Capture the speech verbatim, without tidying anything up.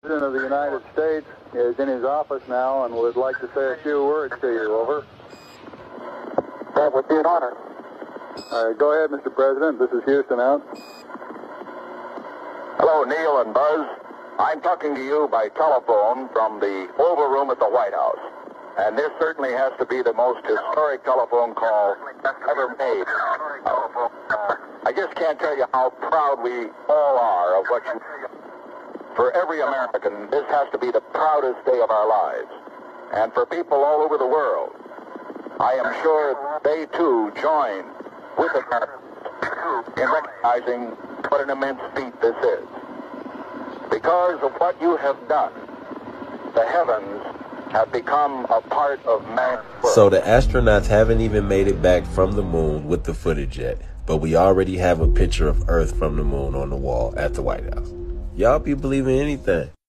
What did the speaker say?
President of the United States is in his office now and would like to say a few words to you. Over. That would be an honor. All right, go ahead, Mister President. This is Houston out. Hello, Neil and Buzz. I'm talking to you by telephone from the Oval Room at the White House. And this certainly has to be the most historic telephone call ever made. I just can't tell you how proud we all are of what you... For every American, this has to be the proudest day of our lives. And for people all over the world, I am sure they too join with Americans in recognizing what an immense feat this is. Because of what you have done, the heavens have become a part of man's world. So the astronauts haven't even made it back from the moon with the footage yet, but we already have a picture of Earth from the moon on the wall at the White House. Y'all be believing anything.